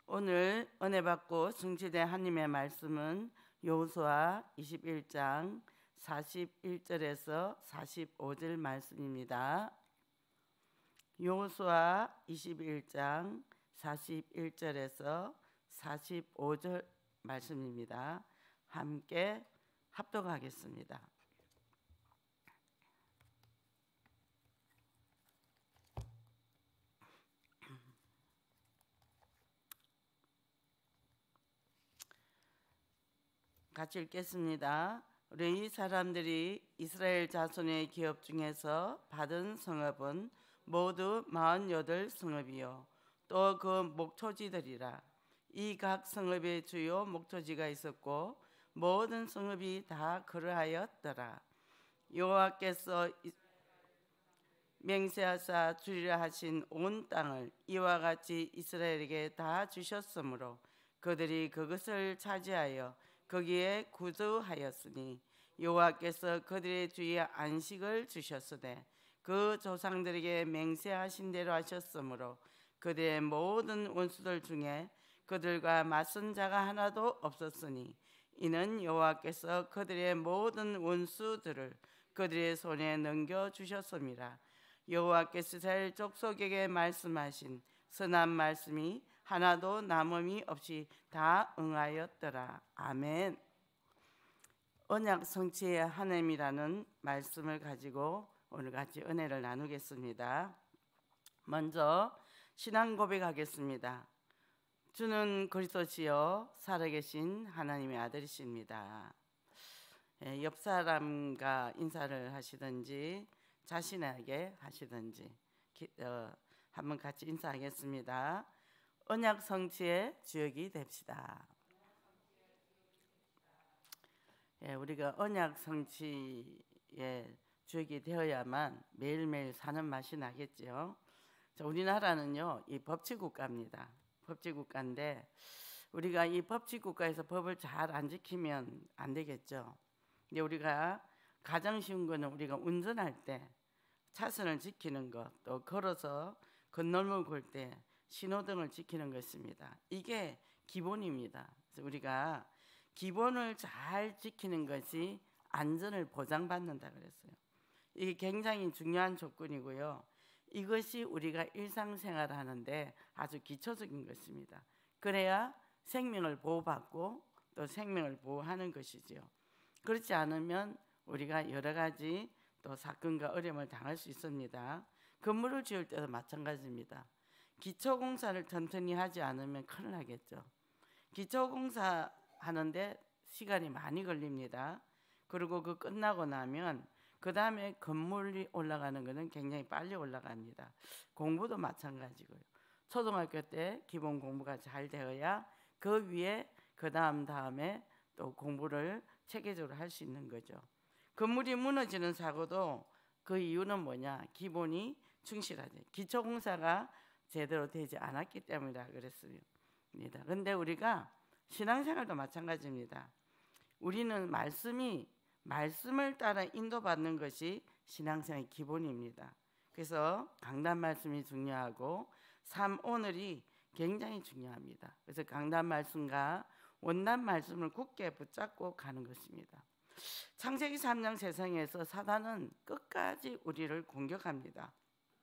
오늘 은혜 받고 성취된 하나님의 말씀은 여호수아 21장 41절에서 45절 말씀입니다. 여호수아 21장 41절에서 45절 말씀입니다. 함께 합독하겠습니다. 같이 읽겠습니다. 레위 사람들이 이스라엘 자손의 기업 중에서 받은 성읍은 모두 48성읍이요 또 그 목초지들이라. 이 각 성읍의 주요 목초지가 있었고 모든 성읍이 다 그러하였더라. 여호와께서 맹세하사 주리라 하신 온 땅을 이와 같이 이스라엘에게 다 주셨으므로 그들이 그것을 차지하여 거기에 구두하였으니 여호와께서 그들의 주위에 안식을 주셨으되 그 조상들에게 맹세하신 대로 하셨으므로 그들의 모든 원수들 중에 그들과 맞선 자가 하나도 없었으니 이는 여호와께서 그들의 모든 원수들을 그들의 손에 넘겨주셨음이라. 여호와께서 이스라엘 족속에게 말씀하신 선한 말씀이 하나도 남음이 없이 다 응하였더라. 아멘. 언약 성취의 하나님이라는 말씀을 가지고 오늘 같이 은혜를 나누겠습니다. 먼저 신앙 고백하겠습니다. 주는 그리스도시요 살아계신 하나님의 아들이십니다. 옆 사람과 인사를 하시든지 자신에게 하시든지 한번 같이 인사하겠습니다. 언약 성취의 주역이 됩시다. 우리가 언약 성취의 주역이 되어야만 매일매일 사는 맛이 나겠죠. 우리나라는요, 이 법치국가입니다. 법치국가인데 우리가 이 법치국가에서 법을 잘 안 지키면 안 되겠죠. 근데 우리가 가장 쉬운 거는 우리가 운전할 때 차선을 지키는 것, 또 걸어서 건널목을 걸 때 신호등을 지키는 것입니다. 이게 기본입니다. 그래서 우리가 기본을 잘 지키는 것이 안전을 보장받는다 그랬어요. 이게 굉장히 중요한 조건이고요. 이것이 우리가 일상생활을 하는데 아주 기초적인 것입니다. 그래야 생명을 보호받고 또 생명을 보호하는 것이지요. 그렇지 않으면 우리가 여러 가지 또 사건과 어려움을 당할 수 있습니다. 건물을 지을 때도 마찬가지입니다. 기초공사를 튼튼히 하지 않으면 큰일 나겠죠. 기초공사 하는데 시간이 많이 걸립니다. 그리고 그 끝나고 나면 그 다음에 건물이 올라가는 것은 굉장히 빨리 올라갑니다. 공부도 마찬가지고요. 초등학교 때 기본 공부가 잘 되어야 그 위에 그 다음에 또 공부를 체계적으로 할 수 있는 거죠. 건물이 무너지는 사고도 그 이유는 뭐냐? 기본이 충실하지. 기초공사가 제대로 되지 않았기 때문이라 그랬습니다. 그런데 우리가 신앙생활도 마찬가지입니다. 우리는 말씀을 따라 인도받는 것이 신앙생활의 기본입니다. 그래서 강단 말씀이 중요하고 삶 오늘이 굉장히 중요합니다. 그래서 강단 말씀과 원단 말씀을 굳게 붙잡고 가는 것입니다. 창세기 3장 세상에서 사단은 끝까지 우리를 공격합니다.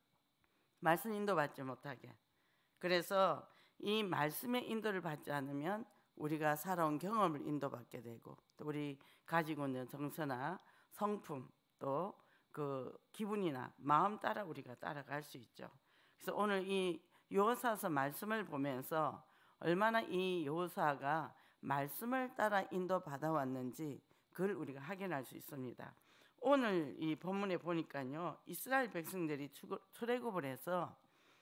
말씀 인도받지 못하게. 그래서 이 말씀의 인도를 받지 않으면 우리가 살아온 경험을 인도받게 되고 또 우리 가지고 있는 정서나 성품 또 그 기분이나 마음 따라 우리가 따라갈 수 있죠. 그래서 오늘 이 여호수아서 말씀을 보면서 얼마나 이 여호수아가 말씀을 따라 인도받아 왔는지 그걸 우리가 확인할 수 있습니다. 오늘 이 본문에 보니까요, 이스라엘 백성들이 출애굽을 해서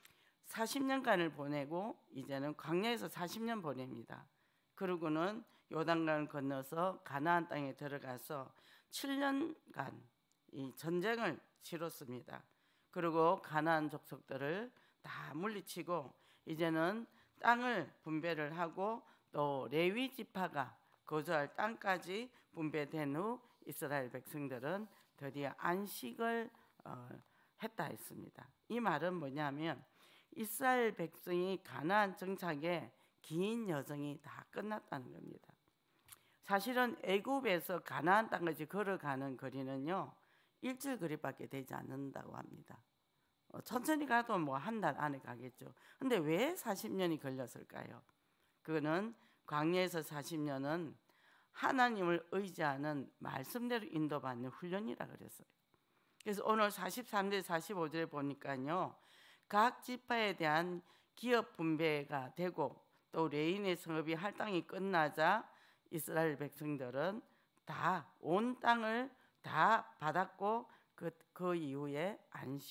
40년간을 보내고 이제는 광야에서 40년 보냅니다. 그러고는 요단강을 건너서 가나안 땅에 들어가서 7년간 이 전쟁을 치렀습니다. 그리고 가나안 족속들을 다 물리치고 이제는 땅을 분배를 하고 또 레위 지파가 거주할 땅까지 분배된 후 이스라엘 백성들은 드디어 안식을 했다 했습니다. 이 말은 뭐냐면 이스라엘 백성이 가나안 정착에 긴 여정이 다 끝났다는 겁니다. 사실은 애굽에서 가나안 땅까지 걸어가는 거리는요, 일주일 거리밖에 되지 않는다고 합니다. 천천히 가도 뭐 한 달 안에 가겠죠. 근데 왜 40년이 걸렸을까요? 그거는 광야에서 40년은 하나님을 의지하는 말씀대로 인도받는 훈련이라 그랬어요. 그래서 오늘 43절 45절에 보니까요, 각 지파에 대한 기업 분배가 되고 또 레위인의 성읍이 할당이 끝나자 이스라엘 백성들은 다 온 땅을 다 받았고 그 이후에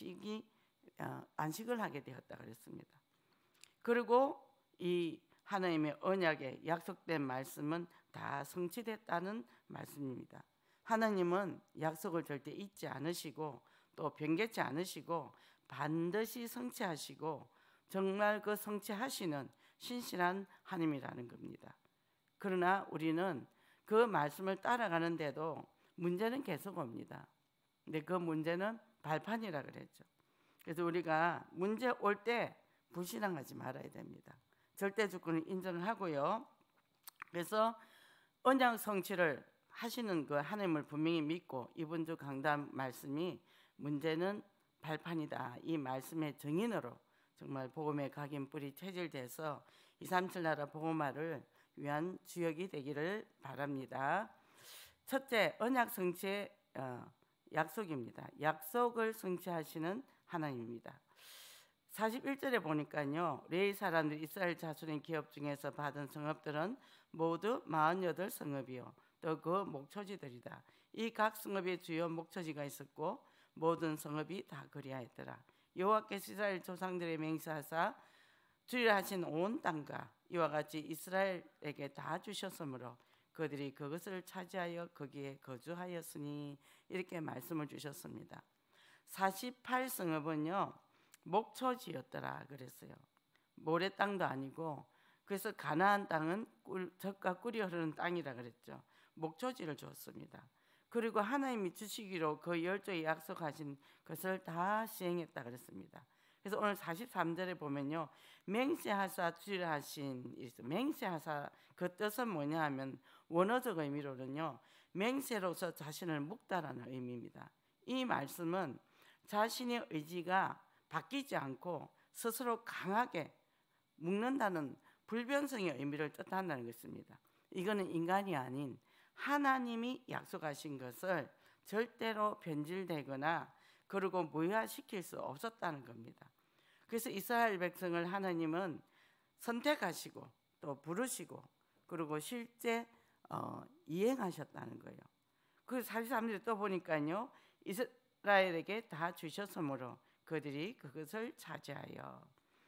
안식을 하게 되었다 그랬습니다. 그리고 이 하나님의 언약의 약속된 말씀은 다 성취됐다는 말씀입니다. 하나님은 약속을 절대 잊지 않으시고 또 변개치 않으시고 반드시 성취하시고 정말 그 성취하시는 신실한 하나님이라는 겁니다. 그러나 우리는 그 말씀을 따라가는데도 문제는 계속 옵니다. 근데 그 문제는 발판이라 그랬죠. 그래서 우리가 문제 올 때 불신앙하지 말아야 됩니다. 절대 주권을 인정하고요. 그래서 언약 성취를 하시는 그 하나님을 분명히 믿고 이번 주 강단 말씀이 문제는 발판이다. 이 말씀의 증인으로 정말 복음의 각인 뿌리 체질돼서 237 나라 복음화를 위한 주역이 되기를 바랍니다. 첫째, 언약 성취의 약속입니다. 약속을 성취하시는 하나님입니다. 41절에 보니까요, 레위 사람들 이스라엘 자손의 기업 중에서 받은 성읍들은 모두 48성읍이요 또 그 목초지들이다. 이 각 성읍의 주요 목초지가 있었고 모든 성읍이 다 그리하였더라. 여호와께서 이스라엘 조상들의 맹세하사 주리라 하신 온 땅과 이와 같이 이스라엘에게 다 주셨으므로 그들이 그것을 차지하여 거기에 거주하였으니 이렇게 말씀을 주셨습니다. 48성읍은요 목초지였더라 그랬어요. 모래 땅도 아니고, 그래서 가나안 땅은 젖과 꿀이 흐르는 땅이라 그랬죠. 목초지를 주었습니다. 그리고 하나님이 주시기로 그 열조에 약속하신 것을 다 시행했다 그랬습니다. 그래서 오늘 43절에 보면요, 맹세하사 주리라 하신, 맹세하사 그 뜻은 뭐냐 하면 원어적 의미로는요, 맹세로서 자신을 묶다라는 의미입니다. 이 말씀은 자신의 의지가 바뀌지 않고 스스로 강하게 묶는다는 불변성의 의미를 뜻한다는 것입니다. 이거는 인간이 아닌 하나님이 약속하신 것을 절대로 변질되거나 그리고 무효화시킬 수 없었다는 겁니다. 그래서 이스라엘 백성을 하나님은 선택하시고 또 부르시고 그리고 실제 이행하셨다는 거예요. 그래서 43절에 또 보니까요, 이스라엘에게 다 주셨으므로 그들이 그것을 차지하여.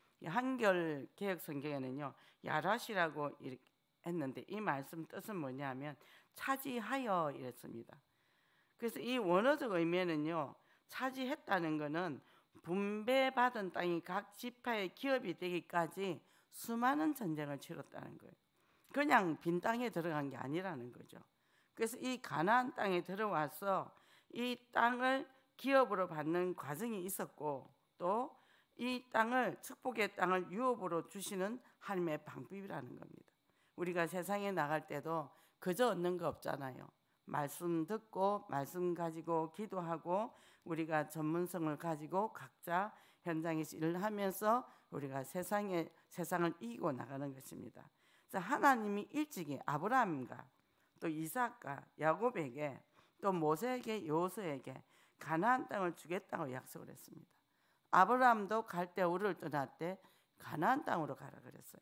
한결 개역 성경에는요 야라시라고 했는데 이 말씀 뜻은 뭐냐면 차지하여 이랬습니다. 그래서 이 원어적 의미에는요, 차지했다는 것은 분배받은 땅이 각 지파의 기업이 되기까지 수많은 전쟁을 치렀다는 거예요. 그냥 빈 땅에 들어간 게 아니라는 거죠. 그래서 이 가나안 땅에 들어와서 이 땅을 기업으로 받는 과정이 있었고 또 이 땅을, 축복의 땅을 유업으로 주시는 하나님의 방법이라는 겁니다. 우리가 세상에 나갈 때도 그저 얻는 거 없잖아요. 말씀 듣고 말씀 가지고 기도하고 우리가 전문성을 가지고 각자 현장에서 일을 하면서 우리가 세상을 이기고 나가는 것입니다. 그래서 하나님이 일찍이 아브라함과 또 이삭과 야곱에게 또 모세에게 여호수아에게 가나안 땅을 주겠다고 약속을 했습니다. 아브라함도 갈대 우르를 떠날 때 가나안 땅으로 가라 그랬어요.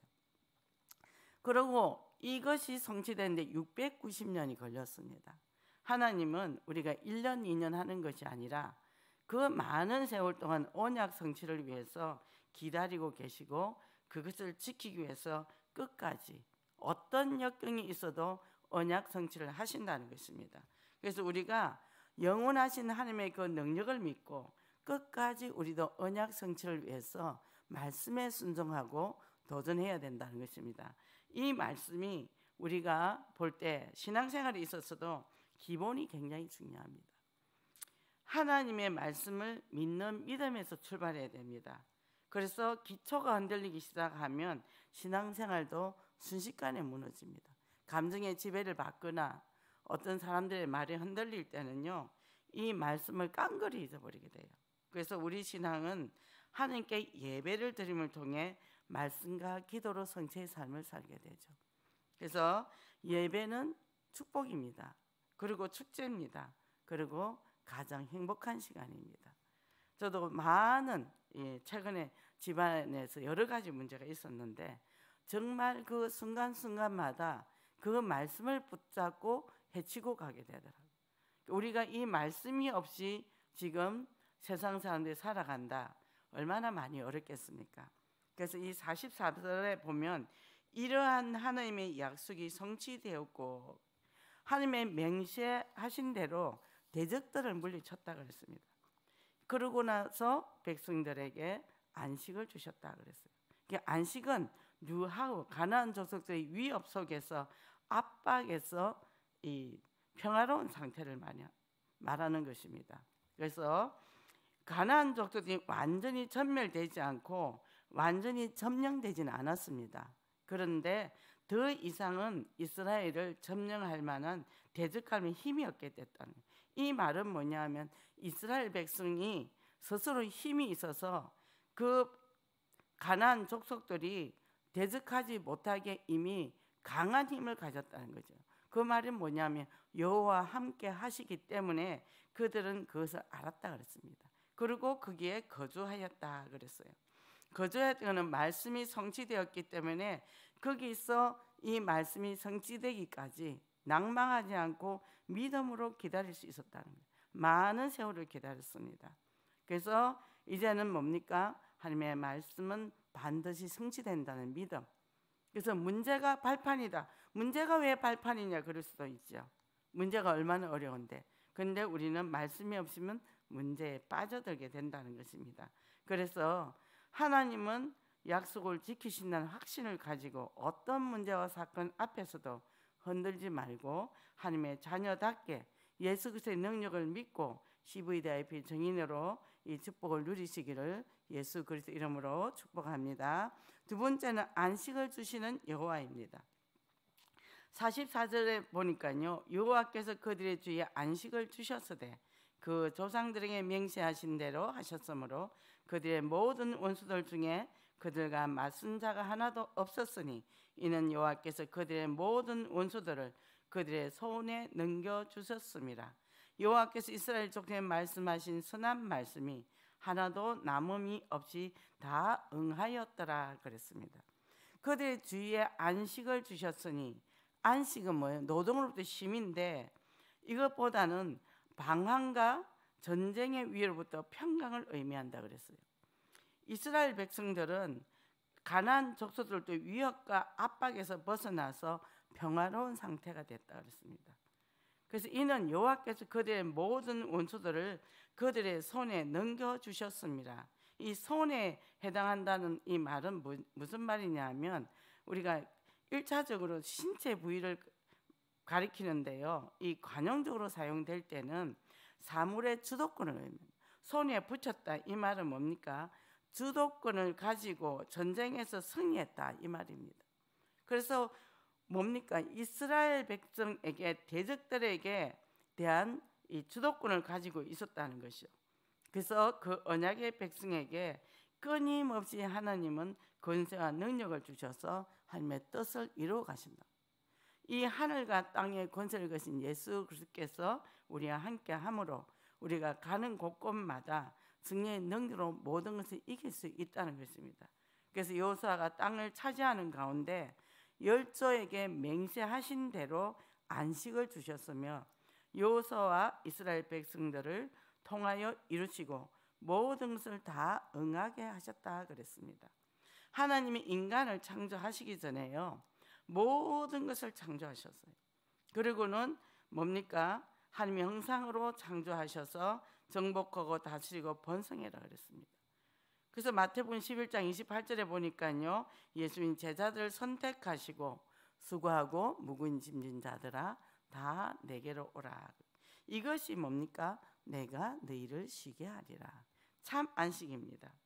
그리고 이것이 성취되는데 690년이 걸렸습니다. 하나님은 우리가 1년 2년 하는 것이 아니라 그 많은 세월 동안 언약 성취를 위해서 기다리고 계시고 그것을 지키기 위해서 끝까지 어떤 역경이 있어도 언약 성취를 하신다는 것입니다. 그래서 우리가 영원하신 하나님의 그 능력을 믿고 끝까지 우리도 언약 성취를 위해서 말씀에 순종하고 도전해야 된다는 것입니다. 이 말씀이 우리가 볼 때 신앙생활에 있어서도 기본이 굉장히 중요합니다. 하나님의 말씀을 믿는 믿음에서 출발해야 됩니다. 그래서 기초가 흔들리기 시작하면 신앙생활도 순식간에 무너집니다. 감정의 지배를 받거나 어떤 사람들의 말에 흔들릴 때는요, 이 말씀을 깡그리 잊어버리게 돼요. 그래서 우리 신앙은 하나님께 예배를 드림을 통해 말씀과 기도로 성체의 삶을 살게 되죠. 그래서 예배는 축복입니다. 그리고 축제입니다. 그리고 가장 행복한 시간입니다. 저도 많은 최근에 집안에서 여러 가지 문제가 있었는데 정말 그 순간순간마다 그 말씀을 붙잡고 헤치고 가게 되더라고요. 우리가 이 말씀이 없이 지금 세상 사람들이 살아간다. 얼마나 많이 어렵겠습니까? 그래서 이 44절에 보면 이러한 하나님의 약속이 성취되었고 하나님의 맹세하신 대로 대적들을 물리쳤다 그랬습니다. 그러고 나서 백성들에게 안식을 주셨다 그랬어요. 안식은 누하고 가나안 족속들의 위협 속에서 압박에서 이 평화로운 상태를 말하는 것입니다. 그래서 가나안 족속이 완전히 전멸되지 않고 완전히 점령되지는 않았습니다. 그런데 더 이상은 이스라엘을 점령할 만한 대적함의 힘이 없게 됐다는 거예요. 이 말은 뭐냐면 이스라엘 백성이 스스로 힘이 있어서 그 가나안 족속들이 대적하지 못하게 이미 강한 힘을 가졌다는 거죠. 그 말은 뭐냐면 여호와와 함께 하시기 때문에 그들은 그것을 알았다 그랬습니다. 그리고 거기에 거주하였다 그랬어요. 거주했다는 말씀이 성취되었기 때문에 거기서 이 말씀이 성취되기까지 낭망하지 않고 믿음으로 기다릴 수 있었다는 거예요. 많은 세월을 기다렸습니다. 그래서 이제는 뭡니까? 하나님의 말씀은 반드시 성취된다는 믿음. 그래서 문제가 발판이다. 문제가 왜 발판이냐 그럴 수도 있죠. 문제가 얼마나 어려운데. 그런데 우리는 말씀이 없으면 문제에 빠져들게 된다는 것입니다. 그래서 하나님은 약속을 지키신다는 확신을 가지고 어떤 문제와 사건 앞에서도 흔들지 말고 하나님의 자녀답게 예수 그리스도의 능력을 믿고 CVDIP 정인으로 이 축복을 누리시기를 예수 그리스도 이름으로 축복합니다. 두 번째는 안식을 주시는 여호와입니다. 44절에 보니까요, 여호와께서 그들의 주위에 안식을 주셨으되 그 조상들에게 맹세하신 대로 하셨으므로 그들의 모든 원수들 중에 그들과 맞선 자가 하나도 없었으니 이는 여호와께서 그들의 모든 원수들을 그들의 손에 넘겨주셨습니다. 여호와께서 이스라엘 족속에 말씀하신 선한 말씀이 하나도 남음이 없이 다 응하였더라 그랬습니다. 그들의 주위에 안식을 주셨으니 안식은 뭐예요? 노동으로부터 쉼인데 이것보다는 방황과 전쟁의 위로부터 평강을 의미한다 그랬어요. 이스라엘 백성들은 가나안 족속들도 위협과 압박에서 벗어나서 평화로운 상태가 됐다 그랬습니다. 그래서 이는 여호와께서 그들의 모든 원수들을 그들의 손에 넘겨주셨습니다. 이 손에 해당한다는 이 말은 무슨 말이냐면 우리가 1차적으로 신체 부위를 가리키는데요. 이 관용적으로 사용될 때는 사물의 주도권을 의미합니다. 손에 붙였다 이 말은 뭡니까? 주도권을 가지고 전쟁에서 승리했다 이 말입니다. 그래서 뭡니까? 이스라엘 백성에게 대적들에게 대한 이 주도권을 가지고 있었다는 것이요. 그래서 그 언약의 백성에게 끊임없이 하나님은 권세와 능력을 주셔서 하나님의 뜻을 이루어 가신다. 이 하늘과 땅의 권세를 가진 예수 그리스도께서 우리와 함께 함으로 우리가 가는 곳곳마다 승리의 능력으로 모든 것을 이길 수 있다는 것입니다. 그래서 여호수아가 땅을 차지하는 가운데 열조에게 맹세하신 대로 안식을 주셨으며 여호수아와 이스라엘 백성들을 통하여 이루시고 모든 것을 다 응하게 하셨다 그랬습니다. 하나님이 인간을 창조하시기 전에요, 모든 것을 창조하셨어요. 그리고는 뭡니까? 하나님의 형상으로 창조하셔서 정복하고 다스리고 번성해라 그랬습니다. 그래서 마태복음 11장 28절에 보니까요, 예수님 제자들을 선택하시고 수고하고 무거운 짐진 자들아 다 내게로 오라. 이것이 뭡니까? 내가 너희를 쉬게 하리라. 참 안식입니다.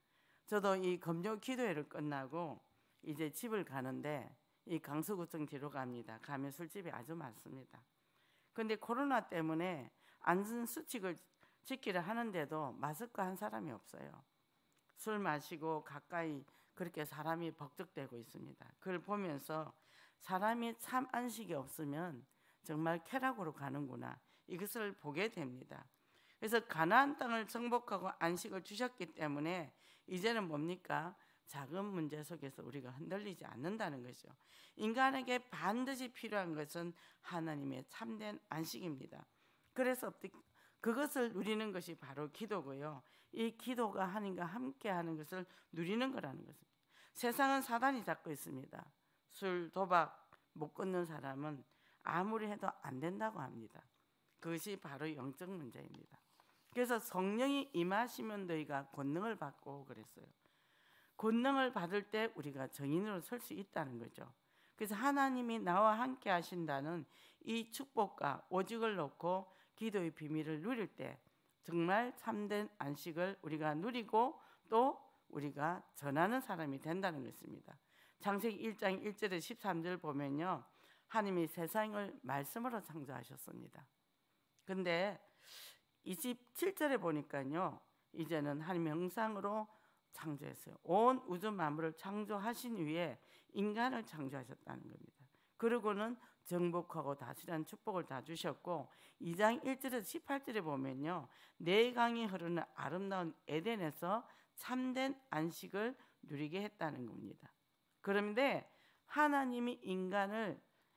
저도 이 금요 기도회를 끝나고 이제 집을 가는데 이 강서구청 뒤로 갑니다. 가면 술집이 아주 많습니다. 근데 코로나 때문에 안전수칙을 지키려 하는데도 마스크 한 사람이 없어요. 술 마시고 가까이 그렇게 사람이 벅적대고 있습니다. 그걸 보면서 사람이 참 안식이 없으면 정말 쾌락으로 가는구나, 이것을 보게 됩니다. 그래서 가나안 땅을 정복하고 안식을 주셨기 때문에 이제는 뭡니까? 작은 문제 속에서 우리가 흔들리지 않는다는 것이죠. 인간에게 반드시 필요한 것은 하나님의 참된 안식입니다. 그래서 그것을 누리는 것이 바로 기도고요. 이 기도가 하나님과 함께하는 것을 누리는 거라는 것입니다. 세상은 사단이 잡고 있습니다. 술, 도박 못 끊는 사람은 아무리 해도 안 된다고 합니다. 그것이 바로 영적 문제입니다. 그래서 성령이 임하시면 너희가 권능을 받고 그랬어요. 권능을 받을 때 우리가 정인으로 설 수 있다는 거죠. 그래서 하나님이 나와 함께 하신다는 이 축복과 오직을 놓고 기도의 비밀을 누릴 때 정말 참된 안식을 우리가 누리고 또 우리가 전하는 사람이 된다는 것입니다. 창세기 1장 1절에 13절 보면요, 하나님이 세상을 말씀으로 창조하셨습니다. 근데 27절에 보니까요, 이제는 하나님의 형상으로 창조했어요. 온 우주 만물을 창조하신 후에 인간을 창조하셨다는 겁니다. 그리고는 정복하고 다스리는 축복을 다 주셨고, 2장 1절에서 18절에 보면요, 네 강이 흐르는 아름다운 에덴에서 참된 안식을 누리게 했다는 겁니다. 그런데 하나님이 인간을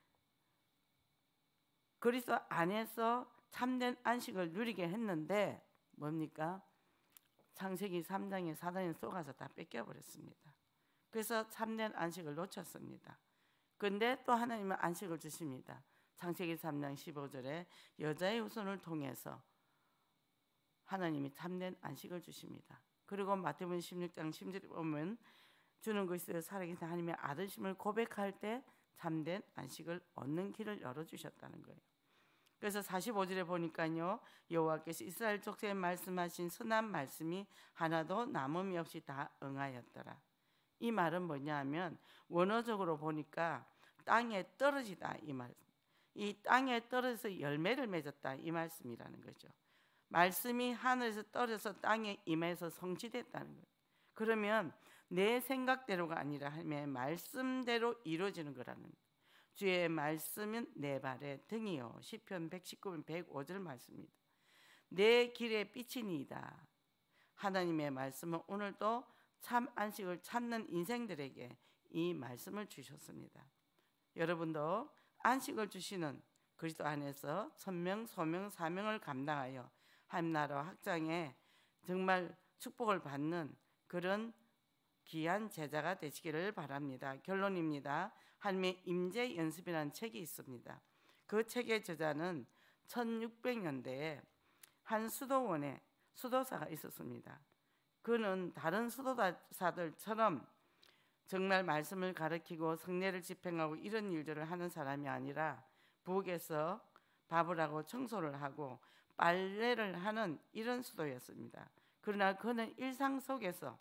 그리스도 안에서 참된 안식을 누리게 했는데 뭡니까? 창세기 3장에 사단이 속아서 다 뺏겨버렸습니다. 그래서 참된 안식을 놓쳤습니다. 그런데 또 하나님은 안식을 주십니다. 창세기 3장 15절에 여자의 후손을 통해서 하나님이 참된 안식을 주십니다. 그리고 마태복음 16장 10절에 보면 주는 그리스도의 살아계신 하나님의 아들심을 고백할 때 참된 안식을 얻는 길을 열어주셨다는 거예요. 그래서 45절에 보니까요, 여호와께서 이스라엘 족속에 말씀하신 선한 말씀이 하나도 남음이 없이 다 응하였더라. 이 말은 뭐냐면 원어적으로 보니까 땅에 떨어지다, 이 말. 이 땅에 떨어져서 열매를 맺었다, 이 말씀이라는 거죠. 말씀이 하늘에서 떨어져서 땅에 임해서 성취됐다는 거예요. 그러면 내 생각대로가 아니라 하나님의 말씀대로 이루어지는 거라는 거예요. 주의 말씀은 내 발의 등이요, 시편 119편 105절 말씀입니다. 내 길의 빛이니이다. 하나님의 말씀은 오늘도 참 안식을 찾는 인생들에게 이 말씀을 주셨습니다. 여러분도 안식을 주시는 그리스도 안에서 천명, 소명, 사명을 감당하여 하나님 나라 확장에 정말 축복을 받는 그런 귀한 제자가 되시기를 바랍니다. 결론입니다. 하나님의 임재 연습이라는 책이 있습니다. 그 책의 저자는 1600년대에 한 수도원에 수도사가 있었습니다. 그는 다른 수도사들처럼 정말 말씀을 가르치고 성례를 집행하고 이런 일들을 하는 사람이 아니라 부엌에서 밥을 하고 청소를 하고 빨래를 하는 이런 수도였습니다. 그러나 그는 일상 속에서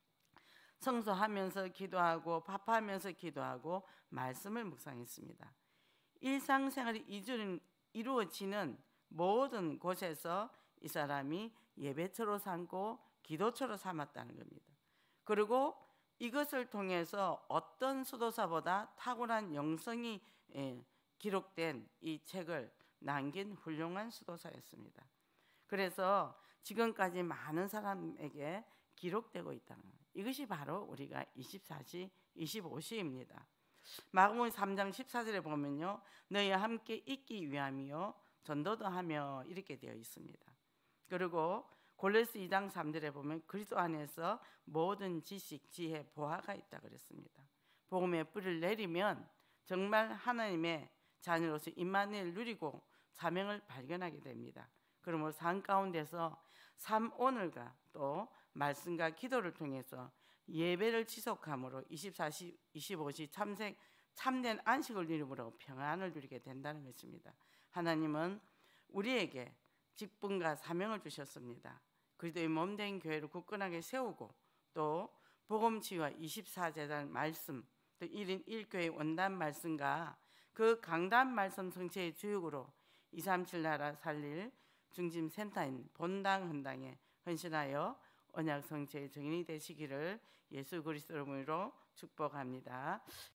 청소하면서 기도하고 밥하면서 기도하고 말씀을 묵상했습니다. 일상생활이 이루어지는 모든 곳에서 이 사람이 예배처로 삼고 기도처로 삼았다는 겁니다. 그리고 이것을 통해서 어떤 수도사보다 탁월한 영성이 기록된 이 책을 남긴 훌륭한 수도사였습니다. 그래서 지금까지 많은 사람에게 기록되고 있다는 거예요. 이것이 바로 우리가 24시, 25시입니다. 마가복음 3장 14절에 보면요, 너희와 함께 있기 위함이요 전도도 하며 이렇게 되어 있습니다. 그리고 골로새 2장 3절에 보면 그리스도 안에서 모든 지식, 지혜, 보화가 있다 그랬습니다. 복음의 뿌리를 내리면 정말 하나님의 자녀로서 임마누엘 누리고 사명을 발견하게 됩니다. 그러므로 삶 가운데서 삶 오늘과 또 말씀과 기도를 통해서 예배를 지속함으로 24시, 25시 참된 안식을 누림으로 평안을 누리게 된다는 것입니다. 하나님은 우리에게 직분과 사명을 주셨습니다. 그리스도의 몸된 교회를 굳건하게 세우고 또 복음치유와 24제단 말씀, 또 1인 1교회 원단 말씀과 그 강단 말씀 성체의 주역으로 237 나라 살릴 중심센터인 본당 헌당에 헌신하여 언약 성체의 증인이 되시기를 예수 그리스도 이름으로 축복합니다.